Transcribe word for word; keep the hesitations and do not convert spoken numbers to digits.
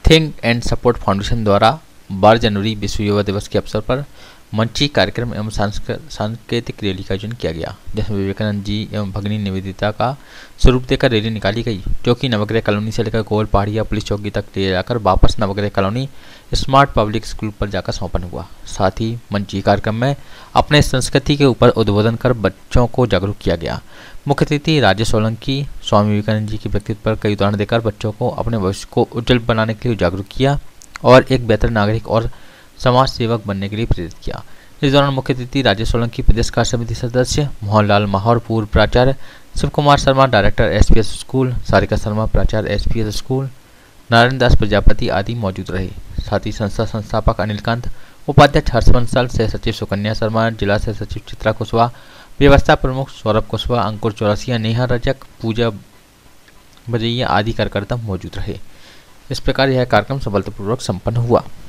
Think and support foundation द्वारा बारह जनवरी विश्व युवा दिवस के अवसर पर मंची कार्यक्रम एवं सांकेतिक रैली का आयोजन किया गया, जिसमें विवेकानंद जी एवं भगिनी निवेदिता का स्वरूप देकर रैली निकाली गई, जो कि नवग्रह कॉलोनी से लेकर गोल पहाड़िया पुलिस चौकी तक ले जाकर वापस नवग्रह कॉलोनी स्मार्ट पब्लिक स्कूल पर जाकर समापन हुआ। साथ ही मंची कार्यक्रम में अपने संस्कृति के ऊपर उद्बोधन कर बच्चों को जागरूक किया गया। मुख्य अतिथि राजेश सोलंकी स्वामी विवेकानंद जी के व्यक्तित्व पर कई उदाहरण देकर बच्चों को अपने भविष्य को उज्जवल बनाने के लिए जागरूक किया और एक बेहतर नागरिक और समाज सेवक बनने के लिए प्रेरित किया। इस दौरान मुख्य अतिथि राजेश सोलंकी, प्रदेश कार्य समिति सदस्य मोहनलाल माहौर, पूर्व प्राचार्य Shiv Kumar Sharma, director SPS school, Sarika Sharma, प्राचार्य एसपीएस स्कूल, नारायण दास प्रजापति आदि मौजूद रहे। साथ ही संस्था संस्थापक अनिल कांत, उपाध्यक्ष हर्षवंशल, सह सचिव सुकन्या शर्मा, जिला सह सचिव चित्रा कुशवाहा, व्यवस्था प्रमुख सौरभ कुशवाहा, अंकुर चौरसिया, नेहा रजक, पूजा बजैया आदि कार्यकर्ता मौजूद रहे। इस प्रकार यह कार्यक्रम सफलतापूर्वक संपन्न हुआ।